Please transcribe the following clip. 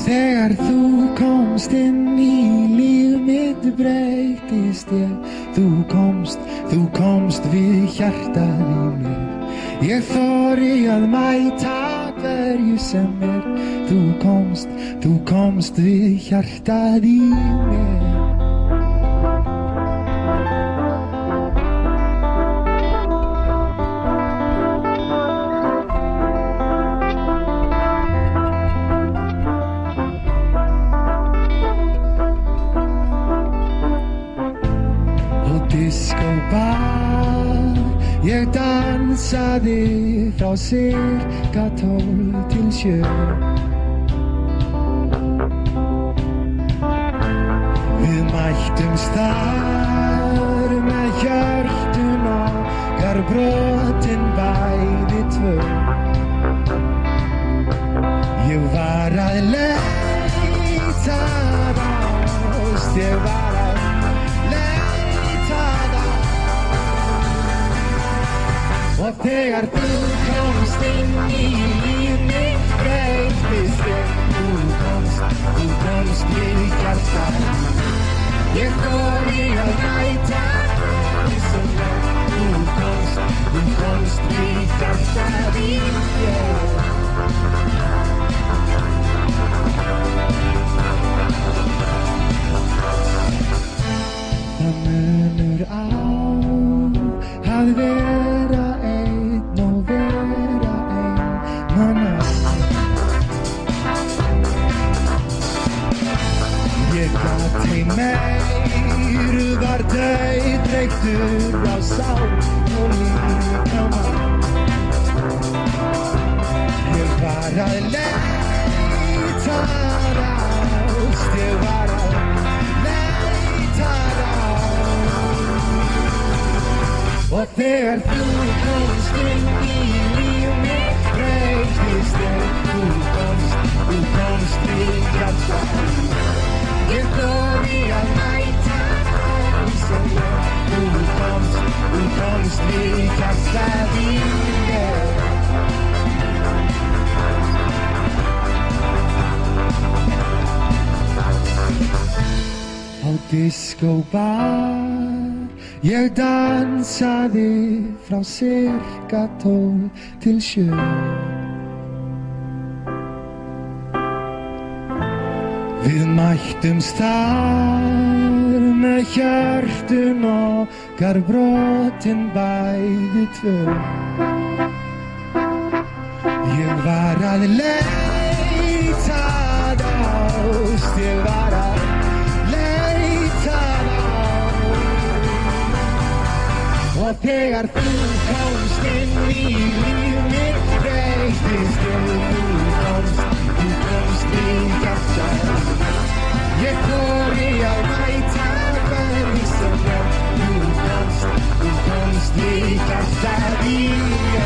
þegar þú komst inn í líf mitt breytist ég. Þú komst við hjartað í mér. Ég þori að mæta hverju sem Þú komst við hjartað í mér. Ég dansaði frá cirka 12 til 7. Við mættumst þar með hjörtun okkar brotin bæði tvö. Ég var að leita að ást, ég var að leita að og þegar þú komst inn í líf mitt breytist ég. Þú komst við hjartað. Ég þori að mæta hverju sem Þú komst við hjartað í mér. Það munur á að vera ég gat ein meir, var dauðreyktur á sál og líkama. Ég var að leita að ást, ég var að leita að ást. Og þegar þú komst inn í líf mitt breytist ég. Þú komst við hjartað. Ég þori að mæta hverju sem Þú komst við hjartað í mér. Á diskóbar ég dansaði frá cirka 12 til 7. Við mættumst þar með hjörtun okkar brotin bæði tvö. Ég var að leita að ást, ég var að leita að ást. Og þegar þú komst inn í líf mitt breytist ég. Þú komst við hjartað. Ég þori að mæta hverju sem Þú komst við hjartað í mér.